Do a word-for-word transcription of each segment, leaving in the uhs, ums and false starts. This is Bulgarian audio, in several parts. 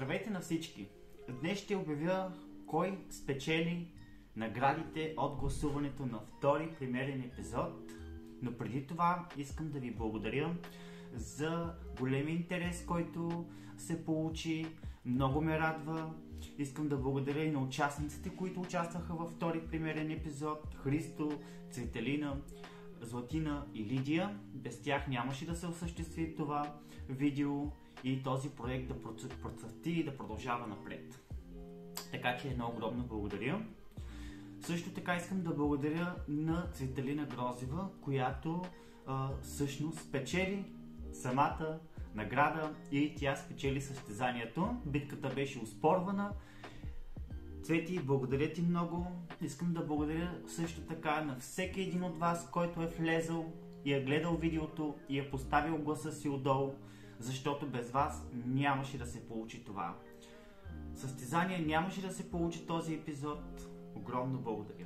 Здравейте на всички! Днес ще обявя кой спечели наградите от гласуването на втори премиерен епизод, но преди това искам да ви благодаря за големия интерес, който се получи. Много ме радва. Искам да благодаря и на участниците, които участваха във втори премиерен епизод: Христо, Цветелина, Златина и Лидия. Без тях нямаше да се осъществи това видео и този проект да процъфти и да продължава напред. Така че едно огромно благодаря. Също така искам да благодаря на Цветелина Грозева, която а, всъщност спечели самата награда и тя спечели състезанието. Битката беше оспорвана. Цвети, благодаря ти много. Искам да благодаря също така на всеки един от вас, който е влезъл и е гледал видеото и е поставил гласа си отдолу, защото без вас нямаше да се получи това състезание, нямаше да се получи този епизод. Огромно благодаря.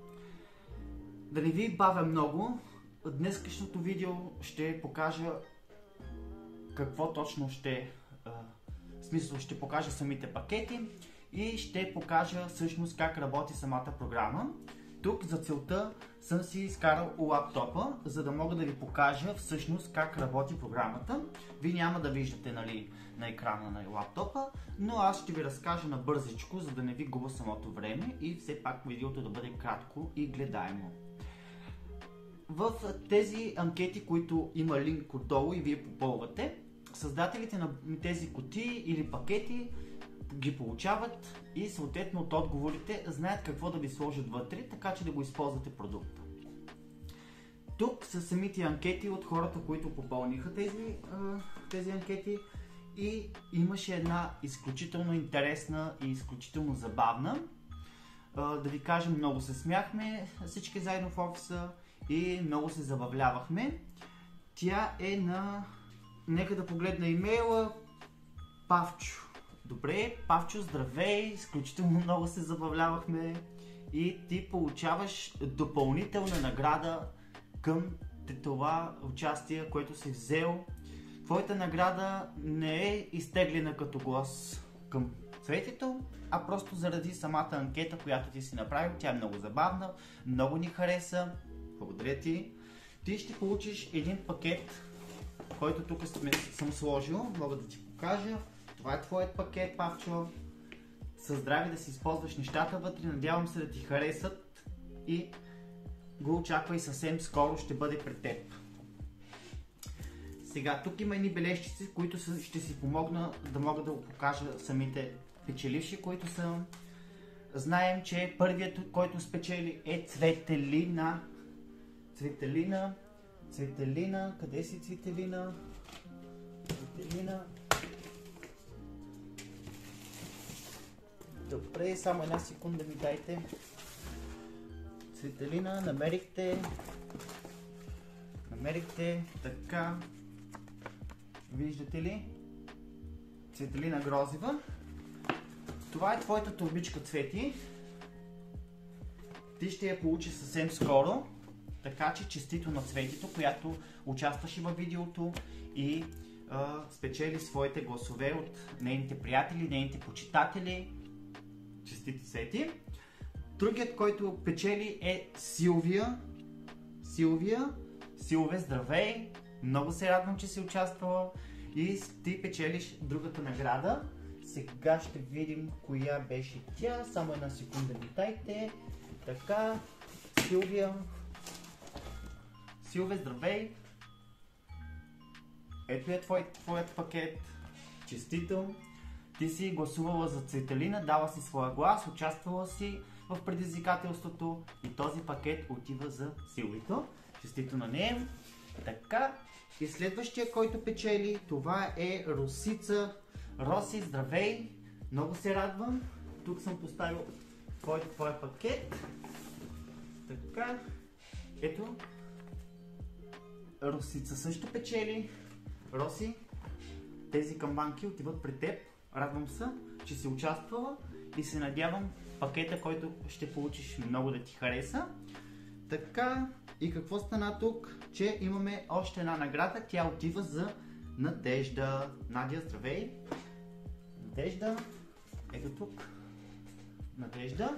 Да не ви бавя много, днескашното видео ще покажа какво точно ще, а, в смисъл ще покажа самите пакети и ще покажа всъщност как работи самата програма. Тук за целта съм си изкарал лаптопа, за да мога да ви покажа всъщност как работи програмата. Вие няма да виждате, нали, на екрана на лаптопа, но аз ще ви разкажа набързичко, за да не ви губя самото време и все пак видеото да бъде кратко и гледаемо. В тези анкети, които има линк отдолу и вие попълвате, създателите на тези кутии или пакети ги получават и съответно от отговорите знаят какво да ви сложат вътре, така че да го използвате продукта. Тук са самите анкети от хората, които попълниха тези, тези анкети, и имаше една изключително интересна и изключително забавна. Да ви кажем, много се смяхме всички заедно в офиса и много се забавлявахме. Тя е на... Нека да погледна имейла. Павчо. Добре, Павчо, здравей! Изключително много се забавлявахме и ти получаваш допълнителна награда към това участие, което си взел. Твоята награда не е изтеглена като глас към Цветето, а просто заради самата анкета, която ти си направил. Тя е много забавна, много ни хареса. Благодаря ти. Ти ще получиш един пакет, който тук съм сложил. Мога да ти покажа. Това е твоят пакет, Павчо. Със здраве да си използваш нещата вътре. Надявам се да ти харесат и го очаквай съвсем скоро, ще бъде пред теб. Сега, тук има едни бележчици, които ще си помогна да мога да покажа самите печеливши, които са. Знаем, че първият, който спечели, е Цветелина. Цветелина. Цветелина. Къде си, Цветелина? Цветелина. Добре, само една секунда ми дайте. Цветелина, намерихте. Намерихте, така. Виждате ли? Цветелина Грозева. Това е твоята турбичка, Цвети. Ти ще я получиш съвсем скоро. Така че честито на Цветито, която участваше във видеото и а, спечели своите гласове от нейните приятели, нейните почитатели. Честити, Цвети. Другият, който печели, е Силвия. Силвия. Силве, здравей! Много се радвам, че си участвала и ти печелиш другата награда. Сега ще видим коя беше тя. Само една секунда ми дайте. Така, Силвия. Силве, здравей! Ето е твой, твоят пакет. Честито! Ти си гласувала за Цветелина, дала си своя глас, участвала си в предизвикателството и този пакет отива за Силвито. Честито на нея. Така, и следващия, който печели, това е Росица. Роси, здравей! Много се радвам. Тук съм поставил твой, твой пакет. Така, ето. Росица също печели. Роси, тези камбанки отиват при теб. Радвам се, че си участвала и се надявам пакета, който ще получиш, много да ти хареса. Така, и какво стана тук? Че имаме още една награда, тя отива за Надежда. Надя, здравей! Надежда. Ето тук. Надежда.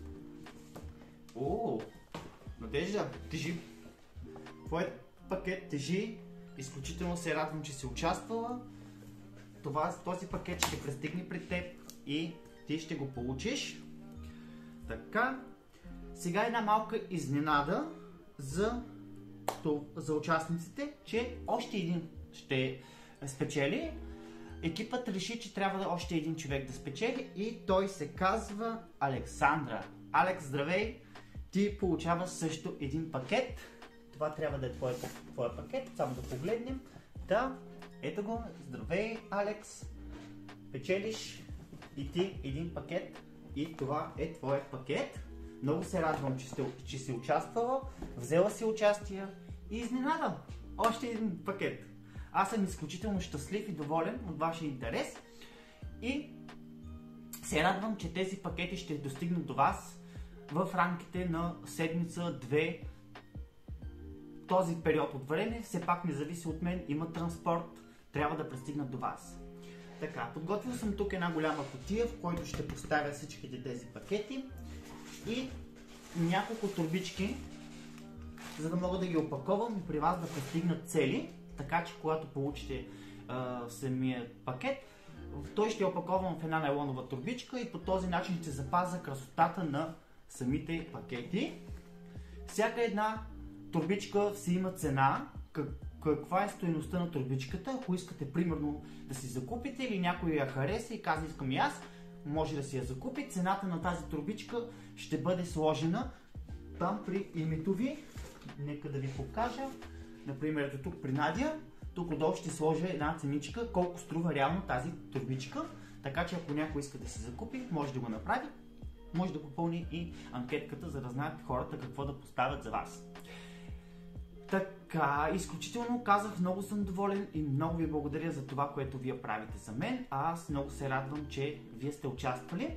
О, Надежда, тежи. Твоят пакет тежи. Изключително се радвам, че си участвала. Това, този пакет ще пристигне при теб и ти ще го получиш. Така. Сега една малка изненада за, за участниците, че още един ще спечели. Екипът реши, че трябва да още един човек да спечели и той се казва Александра. Алекс, здравей! Ти получаваш също един пакет. Това трябва да е твой, твой пакет. Само да погледнем. Да, ето го. Здравей, Алекс! Печелиш и ти един пакет и това е твоят пакет. Много се радвам, че, сте, че си участвала, взела си участие и изненадам. Още един пакет. Аз съм изключително щастлив и доволен от вашия интерес и се радвам, че тези пакети ще достигнат до вас в рамките на седмица-две. Този период от време все пак не зависи от мен, има транспорт, трябва да пристигнат до вас. Така, подготвил съм тук една голяма кутия, в която ще поставя всичките тези пакети и няколко турбички, за да мога да ги опаковам и при вас да пристигнат цели, така че когато получите а, самия пакет, той ще е опакован в една нейлонова турбичка и по този начин ще запазя красотата на самите пакети. Всяка една турбичка си има цена. Как, каква е стойността на турбичката? Ако искате примерно да си закупите или някой я хареса и казва искам и аз, може да си я закупи. Цената на тази турбичка ще бъде сложена там при името ви. Нека да ви покажа. Например, ето тук при Надя. Тук отдолу ще сложа една ценичка, колко струва реално тази турбичка. Така че ако някой иска да си закупи, може да го направи. Може да попълни и анкетката, за да знаят хората какво да поставят за вас. Така, изключително казах, много съм доволен и много ви благодаря за това, което вие правите за мен. А аз много се радвам, че вие сте участвали.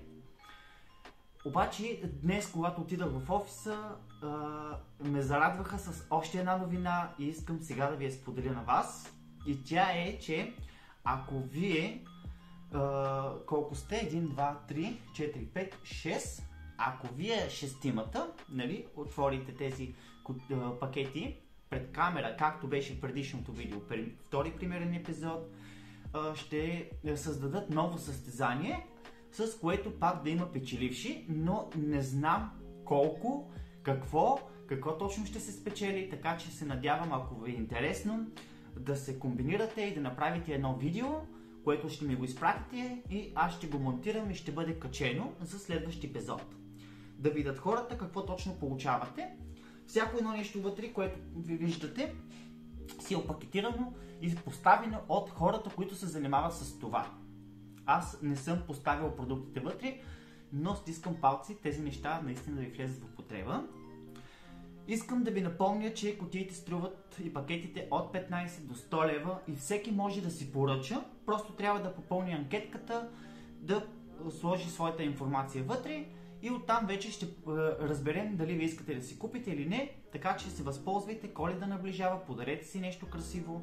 Обаче днес, когато отидах в офиса, ме зарадваха с още една новина и искам сега да ви я споделя на вас. И тя е, че ако вие, колко сте, едно, два, три, четири, пет, шест, ако вие шестимата, нали, отворите тези пакети пред камера, както беше в предишното видео, втори примерен епизод, ще създадат ново състезание, с което пак да има печеливши, но не знам колко, какво, какво точно ще се спечели, така че се надявам, ако ви е интересно, да се комбинирате и да направите едно видео, което ще ми го изпратите и аз ще го монтирам и ще бъде качено за следващия епизод. Да видят хората какво точно получавате. Всяко едно нещо вътре, което ви виждате, си е опакетирано и поставено от хората, които се занимават с това. Аз не съм поставил продуктите вътре, но стискам палци тези неща наистина да ви влезат в употреба. Искам да ви напомня, че кутиите струват и пакетите от петнайсет до сто лева и всеки може да си поръча. Просто трябва да попълни анкетката, да сложи своята информация вътре и оттам вече ще разберем дали ви искате да си купите или не. Така че се възползвайте, Коледа наближава, подарете си нещо красиво.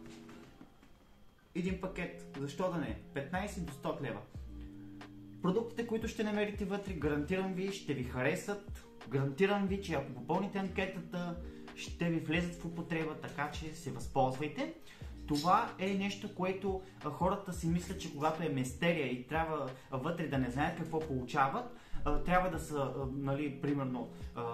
Един пакет, защо да не? петнайсет до сто лева. Продуктите, които ще намерите вътре, гарантирам ви, ще ви харесат. Гарантирам ви, че ако попълните анкетата, ще ви влезат в употреба, така че се възползвайте. Това е нещо, което хората си мислят, че когато е мистерия и трябва вътре да не знаят какво получават, трябва да са, нали, примерно,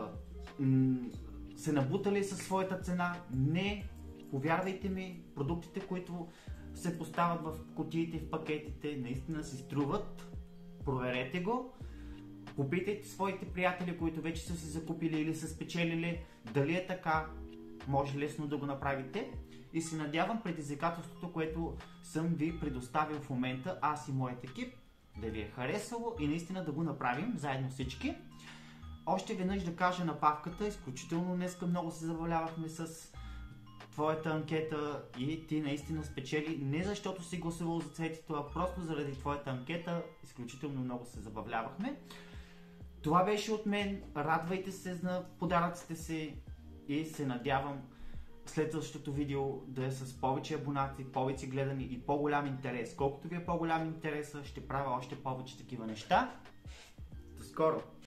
се набутали със своята цена. Не, повярвайте ми, продуктите, които се поставят в кутиите и в пакетите, наистина си струват. Проверете го. Попитайте своите приятели, които вече са си закупили или са спечелили, дали е така, може лесно да го направите. И се надявам предизвикателството, което съм ви предоставил в момента, аз и моят екип, да ви е харесало и наистина да го направим заедно всички. Още веднъж да кажа на Павката, изключително днеска много се забавлявахме с твоята анкета и ти наистина спечели, не защото си гласувал за цветето, а просто заради твоята анкета, изключително много се забавлявахме. Това беше от мен, радвайте се на подаръците си и се надявам следващото видео да е с повече абонати, повече гледани и по-голям интерес. Колкото ви е по-голям интереса, ще правя още повече такива неща. До скоро!